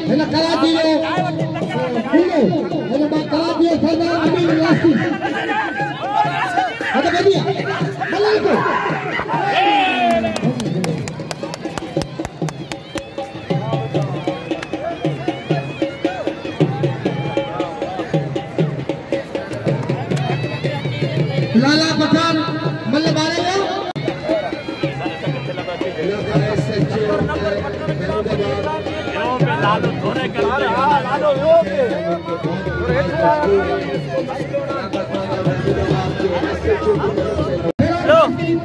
Ela kala dia. Dulu. Ela kala dia sana ambil lagi. Ada ke dia? Malah itu. Lala Pathan Malabare ya. लालो थोड़े कर लालो यो के लो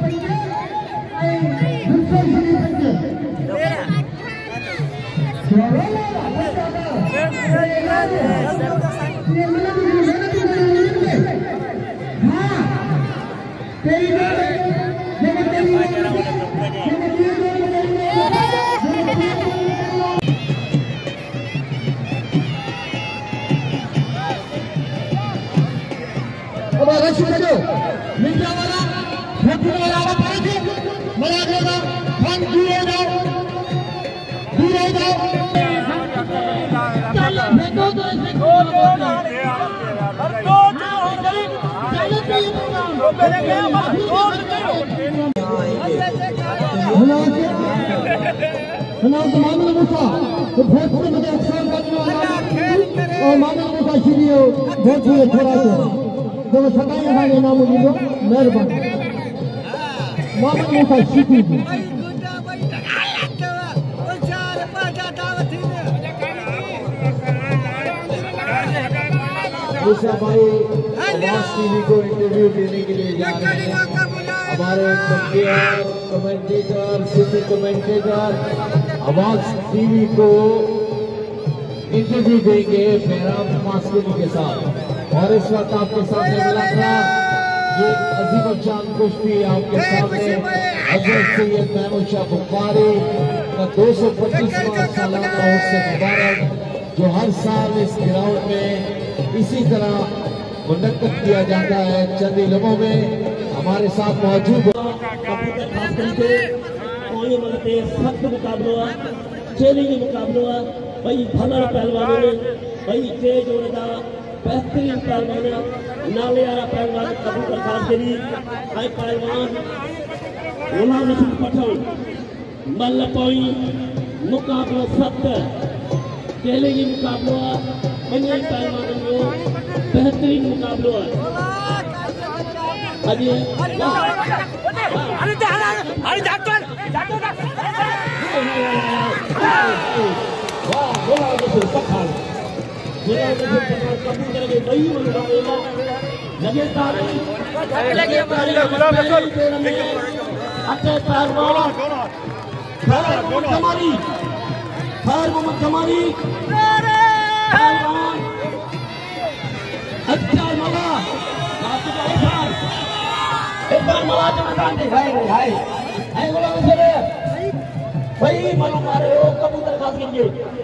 अब रशी करो मीडिया वाला फोटो वाला पाए थे मरा देगा हम दूर हो जाओ चलो फेंको तो ऐसे मामला मुसा तो बहुत से मुझे अक्सर करने वाला और मामला मुसा सीनियो बहुत से थोड़ा तो सकाई खाने नाम मुझे मेहरबानी मामला मुसा सीखी मुसा भाई आवाज टीवी को इंटरव्यू देने के लिए जा रहे हैं। हमारे commentator city commentator Awaaz TV को इंटरव्यू देंगे मेहराब मास्किन के साथ। और इस वक्त आपके सामने मिला ये अजीम जान कुश्ती आपके सामने हजरत सैयद महमूद शाह बुखारी का 225वां सालाना उससे मुबारक जो हर साल इस ग्राउंड में इसी तरह मुनक्कद किया जाता है। चंद इलमों में हमारे साथ मौजूद सख्त मुकाबलो चैलेंजिंग मुकाबलो भाई भला पहलवानों ने भाई तेज होने बेहतरीन पहलवान नाले वाला पहलवान कबूतर खास करी हाई पहलवान गुलाम रसूल पठान मल्ल पोई मुकाबला सख्त चैलेंजिंग मुकाबलो बने पहलवानों को बेहतरीन मुकाबलो है। अभी अरे डॉक्टर वाह गुलाम रसूल पठान कबूतर के बई मुकाबला लगे तारीख लगे गुलाम रसूल अच्छे पहलवान कमारी खैर मोहम्मद कमारी पहलवान अच्छा मला एक बार मला जमादान दिखाए हाय हाय गुलाम रसूल भाई मालूम आ रहे हो कबूतर खास कीजिए।